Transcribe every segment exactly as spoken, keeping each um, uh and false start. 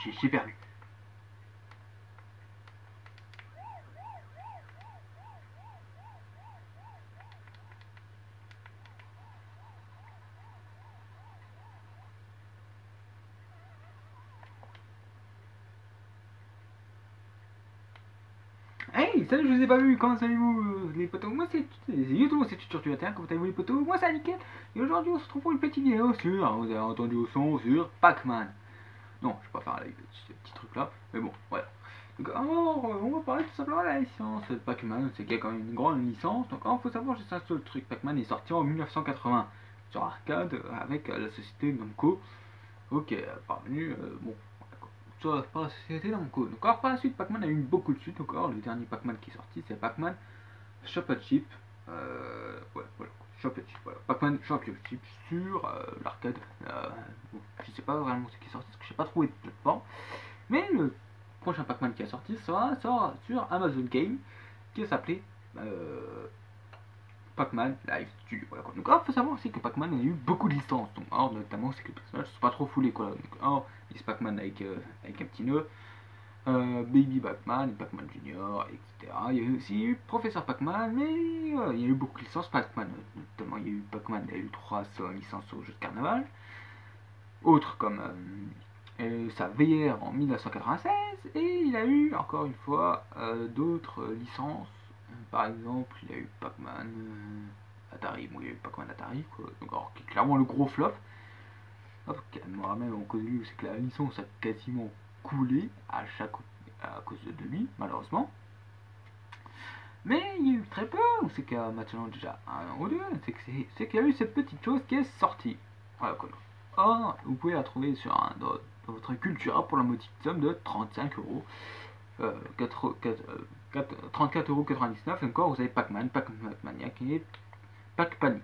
j'ai perdu. Hey, salut, je vous ai pas vu, comment allez-vous euh, les potos? Moi c'est YouTube, c'est Tutur Terre, comment allez-vous les potos? Moi c'est nickel. Et aujourd'hui on se retrouve pour une petite vidéo sur, vous avez entendu au son, sur Pac-Man. Non, je vais pas faire la, ce petit truc là, mais bon, voilà. Donc alors, euh, on va parler tout simplement de la licence de Pac-Man, c'est qu'il y a quand même une grande licence. Donc il faut savoir juste un seul truc, Pac-Man est sorti en mille neuf cent quatre-vingts sur arcade euh, avec euh, la société Namco. Ok, euh, parvenu, euh, bon, sur la société Namco. Donc alors par la suite, Pac-Man a eu beaucoup de suites. Donc alors le dernier Pac-Man qui est sorti, c'est Pac-Man Championship. Euh, ouais, voilà, Championship, voilà. Pac-Man Championship sur euh, l'arcade. Euh, bon, je sais pas vraiment ce qui est sorti, parce que j'ai pas trouvé de plateforme. Mais le prochain Pac-Man qui est sorti sera, sera sur Amazon Game, qui s'appelait euh, Pac-Man Live Studio. Voilà, quoi. Donc alors, faut savoir aussi que Pac-Man a eu beaucoup de licences. Donc alors, notamment, c'est que les personnages sont pas trop foulés, quoi. Donc alors, il y a Pac-Man avec, euh, avec un petit nœud, euh, Baby Pac-Man, Pac-Man Junior, et cetera. Il y a eu aussi eu Professeur Pac-Man, mais euh, il y a eu beaucoup de licences Pac-Man. Notamment, il y a eu Pac-Man, il y a eu trois cents licences au jeu de carnaval. Autres comme euh, sa V R en mille neuf cent quatre-vingt-seize, et il a eu encore une fois euh, d'autres licences. Par exemple, il y a eu Pac-Man euh, Atari, bon, il y a eu Pac-Man Atari, quoi. Donc, alors, qui est clairement le gros flop. Hop, même en cause de lui, c'est que la licence a quasiment coulé à chaque à cause de lui, malheureusement. Mais il y a eu très peu, c'est qu'il y a maintenant déjà un an ou deux, c'est qu'il y a eu cette petite chose qui est sortie. Voilà, quoi. Or, vous pouvez la trouver sur un, dans, dans votre Cultura pour la modique somme de trente-cinq euros. Euh, trente-quatre euros quatre-vingt-dix-neuf. Et encore, vous avez Pac-Man, Pac-Man Maniac et Pac-Panic.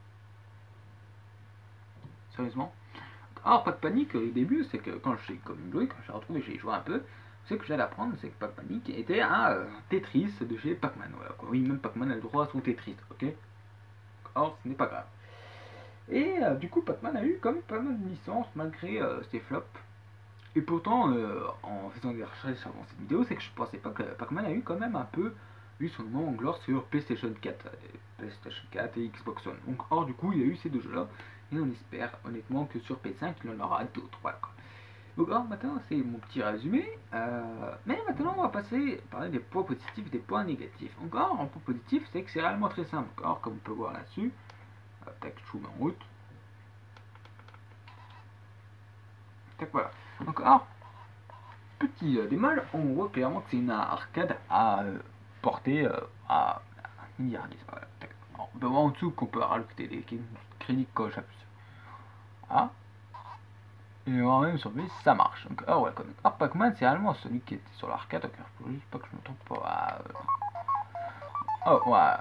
Sérieusement. Alors, Pac-Panic, au début, c'est que quand j'ai comme joué, quand j'ai retrouvé, j'ai joué un peu, ce que j'allais apprendre, c'est que Pac-Panic était un euh, Tetris de chez Pac-Man. Voilà, quoi. Oui, même Pac-Man a le droit à son Tetris, ok? Or, ce n'est pas grave. Et euh, du coup, Pac-Man a eu quand même pas mal de licences malgré euh, ses flops. Et pourtant, euh, en faisant des recherches avant cette vidéo, c'est que je pensais pas que Pac-Man a eu quand même un peu eu son nom en gloire sur PlayStation quatre, PlayStation quatre et Xbox One. Donc, or, du coup, il a eu ces deux jeux-là. Et on espère honnêtement que sur P cinq, il en aura d'autres. Voilà. Donc, alors, maintenant, c'est mon petit résumé. Euh, mais maintenant, on va passer à parler des points positifs et des points négatifs. Encore, en point positif, c'est que c'est réellement très simple. Encore, comme on peut voir là-dessus. Tac, je vous mets en route. Tac, voilà. Donc, alors, petit euh, démal, on voit clairement que c'est une arcade à euh, portée euh, à un milliardisme. Voilà. On peut voir en dessous qu'on peut rajouter des crédits quand j'appuie. Ah. Et on va même surveiller si ça marche. Donc, ah ouais, comme ah, Pac-Man, c'est réellement celui qui était sur l'arcade. Donc, il faut juste pas que je me trompe pas. Ah, euh... oh, ouais.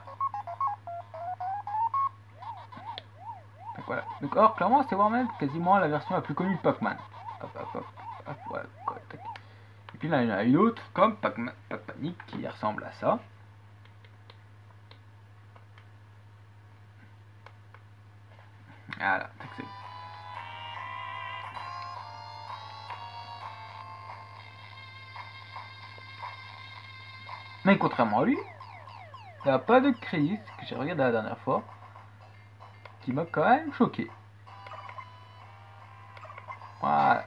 Donc, voilà. Donc, alors, clairement, c'est vraiment quasiment la version la plus connue de Pac-Man. Hop, hop, hop, hop, voilà. Et puis là, il y en a une autre, comme Pac-Man, Pac-Panic, qui ressemble à ça. Voilà, c'est mais contrairement à lui, il n'y a pas de crédit, que j'ai regardé la dernière fois, qui m'a quand même choqué. Voilà.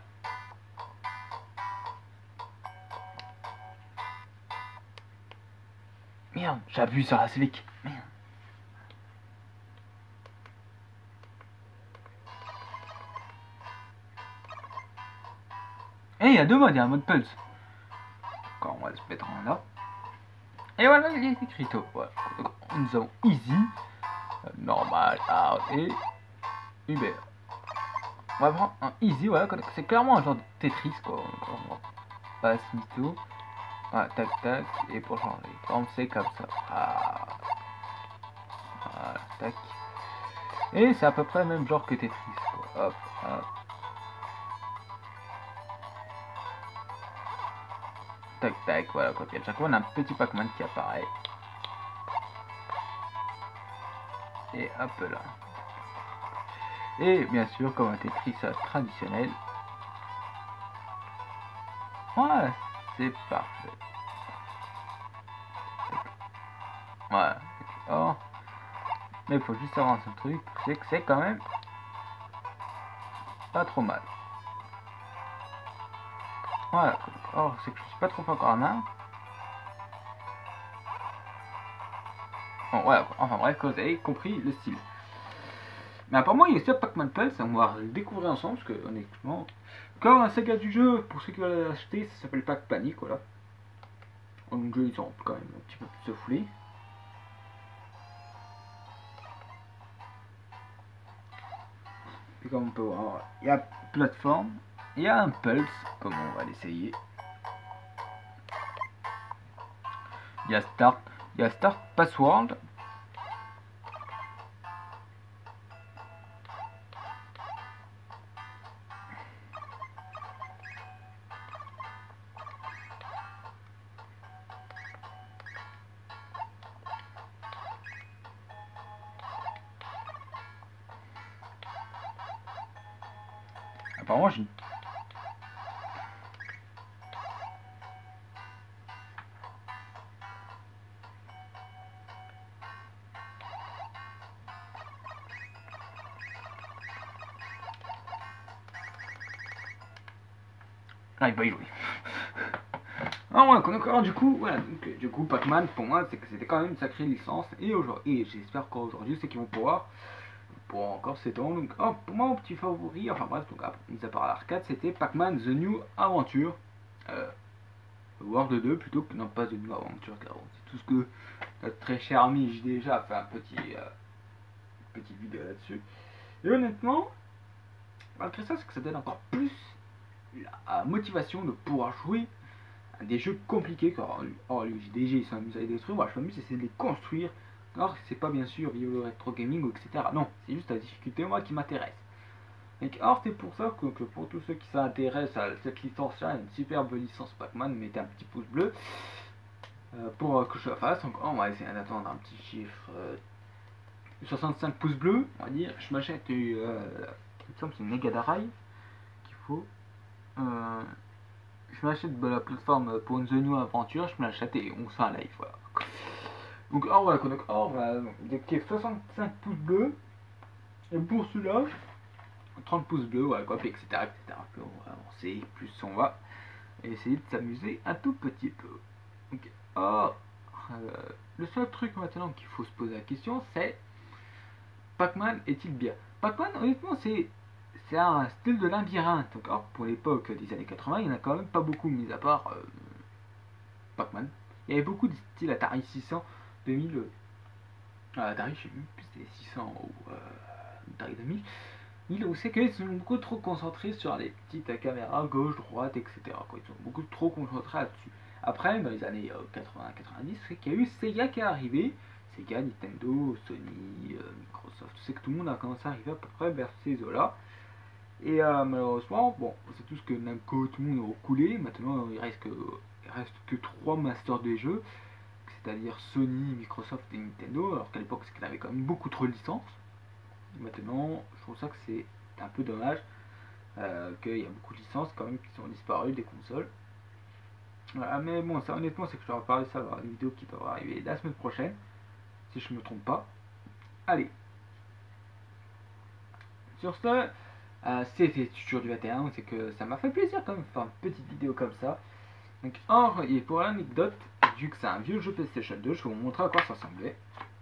Merde, j'appuie sur la slick. Merde. Et il y a deux modes, il y a un mode pulse. Encore, on va se mettre en là. Et voilà, il est écrit tout. Voilà. Nous avons easy, normal, hard et Uber. On va prendre un easy, voilà, c'est clairement un genre de Tetris quoi. On passe tout. Voilà, tac tac, et pour changer, comme c'est comme ça. Ah. Voilà, tac. Et c'est à peu près le même genre que Tetris quoi. Hop, hop. Tac tac, voilà quoi. Puis à chaque fois on a un petit Pac-Man qui apparaît. Et hop là. Et bien sûr, comme un Tetris traditionnel, Ouais, c'est parfait. Voilà. Oh. Mais il faut juste savoir ce truc, c'est que c'est quand même pas trop mal. Voilà. Oh, c'est que je suis pas trop encore à main. Bon, voilà. Enfin bref, vous avez compris le style. Mais apparemment, il y a sur Pac-Man Pulse, on va le découvrir ensemble, parce que honnêtement, comme un saga du jeu, pour ceux qui veulent l'acheter, ça s'appelle Pac Panic, voilà. Donc, le jeu, ils sont quand même un petit peu plus soufflés. Puis comme on peut voir, il y a plateforme, il y a un Pulse, comme on va l'essayer. Il y a Start, il y a Start Password. Apparemment, j'ai... Ah, il va y jouer. Ah ouais, donc, alors, du coup, voilà, donc, du coup, Pac-Man, pour moi, c'est que c'était quand même une sacrée licence. Et aujourd'hui, et j'espère qu'aujourd'hui, c'est qu'ils vont pouvoir, pour encore sept ans. Donc, oh, pour moi, mon petit favori, enfin bref, donc, mis à part l'arcade, c'était Pac-Man The New Adventure. Euh, World deux plutôt que, non, pas The New Adventure, car c'est tout ce que notre très cher ami J déjà a fait un petit, euh, petite vidéo là-dessus. Et honnêtement, malgré ça, c'est que ça donne encore plus la motivation de pouvoir jouer à des jeux compliqués. Car oh, les J D G ils s'amusent à les détruire, moi je m'amuse à essayer de les construire. Alors c'est pas bien sûr via le rétro gaming, et cetera. Non, c'est juste la difficulté moi qui m'intéresse. Donc, alors c'est pour ça que, que pour tous ceux qui s'intéressent à cette licence là, une superbe licence Pac-Man, mettez un petit pouce bleu euh, pour euh, que je la fasse. Donc oh, on va essayer d'attendre un petit chiffre euh, soixante-cinq pouces bleus, on va dire. Je m'achète euh, il me semble que c'est une Mega Drive qu'il faut. Euh, je m'achète de la plateforme pour une The New Adventure, je me l'achète et on se fait un live, voilà. Donc, or, voilà, donc, or, voilà, donc, soixante-cinq pouces bleus, et pour celui-là, trente pouces bleus, voilà, quoi, et cetera, et cetera. Plus on va avancer, plus on va essayer de s'amuser un tout petit peu. Donc, or, euh, le seul truc maintenant qu'il faut se poser la question, c'est Pac-Man est-il bien? Pac-Man, honnêtement, c'est c'est un style de labyrinthe. Donc, alors, pour l'époque des années quatre-vingts, il n'y en a quand même pas beaucoup, mis à part euh, Pac-Man. Il y avait beaucoup de styles Atari six cents, deux mille. Euh, Atari, je sais même plus si c'était six cents ou euh, Atari deux mille. Il où c'est qu'ils sont beaucoup trop concentrés sur les petites caméras gauche, droite, et cetera. Quoi. Ils sont beaucoup trop concentrés là-dessus. Après, dans les années euh, quatre-vingts quatre-vingt-dix, c'est qu'il y a eu Sega qui est arrivé. Sega, Nintendo, Sony, euh, Microsoft. C'est que tout le monde a commencé à arriver à peu près vers ces eaux-là. Et euh, malheureusement, bon, c'est tout ce que Namco, tout le monde a recoulé. Maintenant, il reste que, il reste que trois masters des jeux, c'est-à-dire Sony, Microsoft et Nintendo. Alors qu'à l'époque, c'est qu'il avait quand même beaucoup trop de licences. Et maintenant, je trouve ça que c'est un peu dommage euh, qu'il y a beaucoup de licences quand même qui sont disparues des consoles. Voilà, mais bon, ça honnêtement, c'est que je leur ai parlé ça dans une vidéo qui devrait arriver la semaine prochaine, si je ne me trompe pas. Allez. Sur ce, euh, c'était toujours du vingt et un, c'est que ça m'a fait plaisir quand même de faire une petite vidéo comme ça. Donc, or, et pour l'anecdote, vu que c'est un vieux jeu PlayStation deux, je vais vous montrer à quoi ça ressemblait.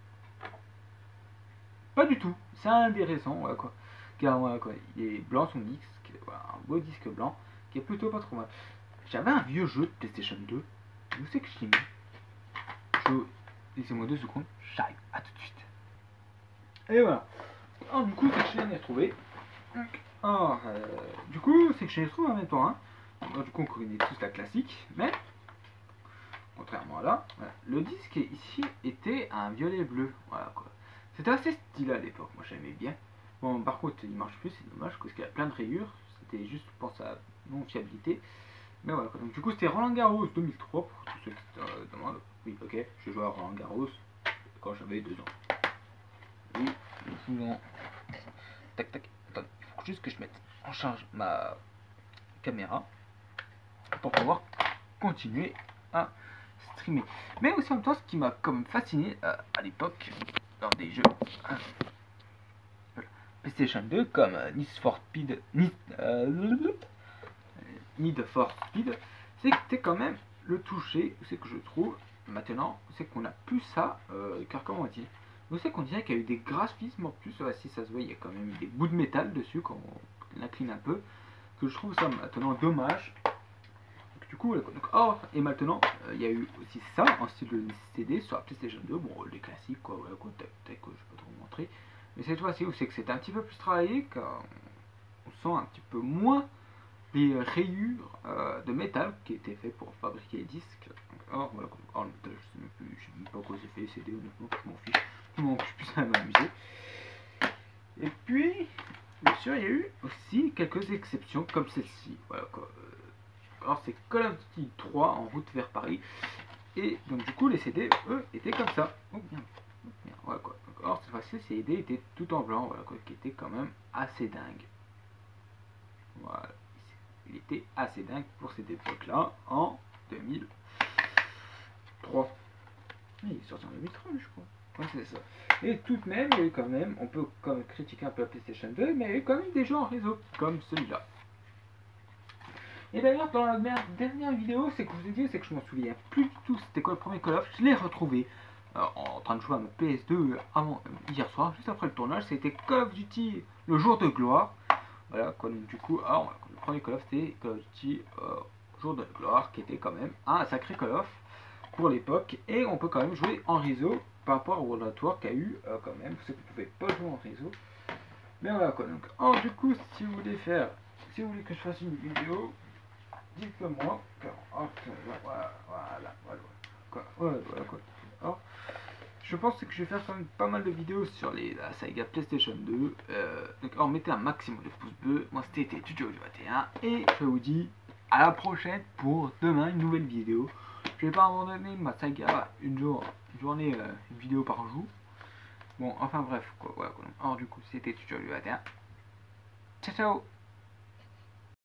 Pas du tout, c'est un des récents, voilà quoi. Car voilà quoi, il est blanc son disque, voilà, un beau disque blanc, qui est plutôt pas trop mal. J'avais un vieux jeu de PlayStation deux, où c'est que je l'ai mis? Je... Laissez-moi deux secondes, j'arrive, à tout de suite. Et voilà. Alors du coup, c'est que je l'ai retrouvé. Alors, euh, du coup, c'est que je l'ai retrouvé en même temps, hein. Alors, du coup, on connaît tous la classique, mais contrairement à là, voilà, le disque ici était un violet bleu, voilà quoi. C'était assez stylé à l'époque, moi j'aimais bien. Bon, par contre, il marche plus, c'est dommage, parce qu'il y a plein de rayures. C'était juste pour sa non-fiabilité. Mais voilà, quoi. Donc, du coup, c'était Roland Garros deux mille trois, pour tous ceux qui se euh, demandent. Oui, ok, j'ai joué à Roland Garros quand j'avais deux ans. Oui, souvent. Tac, tac, attendez, il faut juste que je mette en charge ma caméra. pour pouvoir continuer à streamer. Mais aussi en même temps, ce qui m'a quand même fasciné euh, à l'époque dans des jeux euh, PlayStation deux comme euh, Need for Speed, Need, euh, Need for Speed, c'est que c'était quand même le toucher, c'est que je trouve maintenant, c'est qu'on a plus ça, euh, car comment dire, vous savez qu'on dirait qu'il y a eu des graphismes en plus, ouais, si ça se voit, il y a quand même des bouts de métal dessus quand on l'incline un peu, que je trouve ça maintenant dommage. Donc, du coup, donc, or, et maintenant, euh, il y a eu aussi ça en style de C D sur la PlayStation deux, bon, les classiques, quoi, ouais, quoi, tac, tac, je vais pas trop vous montrer, mais cette fois-ci, c'est que c'est un petit peu plus travaillé, car on sent un petit peu moins les rayures euh, de métal qui étaient faits pour fabriquer les disques. Or, voilà, or, je sais même plus, je sais même pas quoi c'est fait, C D, honnêtement, je m'en fiche, je m'en fiche plus à m'amuser. Et puis, bien sûr, il y a eu aussi quelques exceptions comme celle-ci. Voilà, quoi. Alors, c'est Call of Duty trois en route vers Paris. Et donc, du coup, les C D, eux, étaient comme ça. Oh, bien. Oh, bien. Voilà, quoi. Donc, or, cette fois-ci, ces C D étaient tout en blanc, voilà, quoi, qui était quand même assez dingue. Voilà. Il était assez dingue pour cette époque-là, en deux mille trois. Il est sorti en deux mille trois, je crois. Ouais, c'est ça. Et tout de même, il y a eu quand même, on peut quand même critiquer un peu la PlayStation deux, mais il y a eu quand même des jeux en réseau, comme celui-là. Et d'ailleurs, dans la dernière vidéo, c'est que je vous ai dit, c'est que je m'en souviens plus du tout c'était quoi le premier Call of. Je l'ai retrouvé euh, en train de jouer à ma P S deux avant, euh, hier soir, juste après le tournage. C'était Call of Duty, le jour de gloire. Voilà, quoi, donc du coup, alors, le premier Call of, c'était Call of Duty, euh, jour de gloire, qui était quand même un sacré Call of pour l'époque. Et on peut quand même jouer en réseau par rapport au World at War qu'il y a eu euh, quand même. Vous savez que vous ne pouvez pas jouer en réseau. Mais voilà, quoi. Donc, alors, du coup, si vous voulez faire, si vous voulez que je fasse une vidéo, dites-le moi. Voilà, voilà, voilà, voilà, quoi. Voilà, voilà, quoi. Alors, je pense que je vais faire quand même pas mal de vidéos sur les, la saga PlayStation deux. Euh, donc, alors, mettez un maximum de pouces bleus. Moi, c'était Tuto du vingt et un. Et je vous dis à la prochaine pour demain une nouvelle vidéo. Je vais pas abandonner ma saga une, jour, une journée, euh, une vidéo par jour. Bon, enfin bref, quoi. Voilà, quoi. Alors, du coup, c'était Tuto du vingt et un. Ciao, ciao!